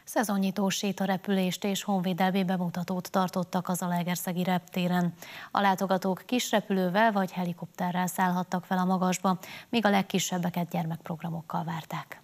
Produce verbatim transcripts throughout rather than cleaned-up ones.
Szezonnyitó sétarepülést és honvédelmi bemutatót tartottak az zalaegerszegi reptéren. A látogatók kis repülővel vagy helikopterrel szállhattak fel a magasba, míg a legkisebbeket gyermekprogramokkal várták.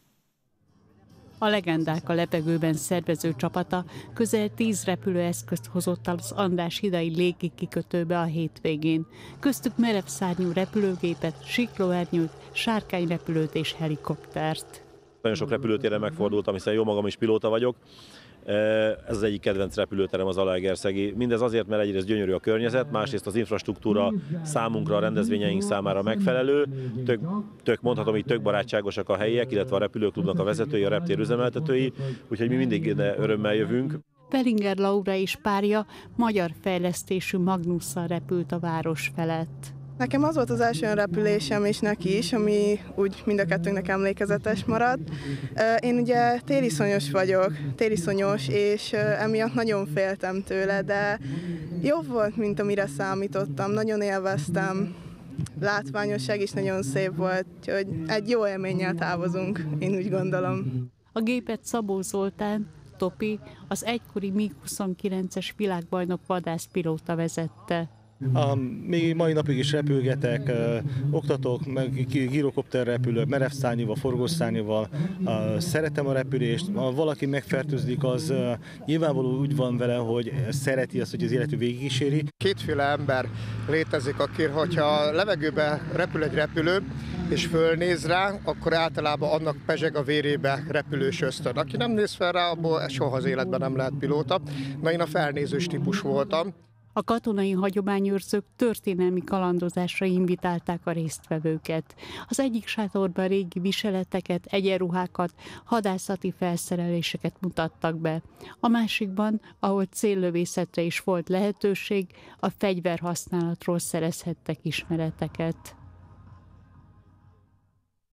A Legendák a levegőben szervező csapata közel tíz repülőeszközt hozott az András hidai légi kikötőbe a hétvégén. Köztük merevszárnyú repülőgépet, siklóernyőt, sárkányrepülőt és helikoptert. Nagyon sok repülőtéren megfordultam, hiszen jó magam is pilóta vagyok. Ez az egyik kedvenc repülőterem az zalaegerszegi. Mindez azért, mert egyrészt gyönyörű a környezet, másrészt az infrastruktúra számunkra, a rendezvényeink számára megfelelő. Tök, tök mondhatom így, tök barátságosak a helyiek, illetve a repülőklubnak a vezetői, a reptér üzemeltetői, úgyhogy mi mindig örömmel jövünk. Fellinger Laura és párja magyar fejlesztésű Magnusszal repült a város felett. Nekem az volt az első olyan repülésem, és neki is, ami úgy mind a kettőnknek emlékezetes maradt. Én ugye tériszonyos vagyok, tériszonyos, és emiatt nagyon féltem tőle, de jobb volt, mint amire számítottam. Nagyon élveztem, látványosság is nagyon szép volt, hogy egy jó élménnyel távozunk, én úgy gondolom. A gépet Szabó Zoltán, Topi, az egykori MiG huszonkilences világbajnok vadászpilóta vezette. A, még mai napig is repülgetek, ö, oktatok, meg girokopter repülök, merevszárnyúval, forgószárnyúval. Ö, szeretem a repülést, ha valaki megfertőzlik, az ö, nyilvánvaló úgy van vele, hogy szereti azt, hogy az életű végigkíséri. Kétféle ember létezik, aki, hogyha levegőbe repül egy repülő, és fölnéz rá, akkor általában annak pezseg a vérébe repülős ösztön. Aki nem néz fel rá, abból soha az életben nem lehet pilóta. Na, én a felnézős típus voltam. A katonai hagyományőrzők történelmi kalandozásra invitálták a résztvevőket. Az egyik sátorban régi viseleteket, egyenruhákat, hadászati felszereléseket mutattak be. A másikban, ahol céllövészetre is volt lehetőség, a fegyverhasználatról szerezhettek ismereteket.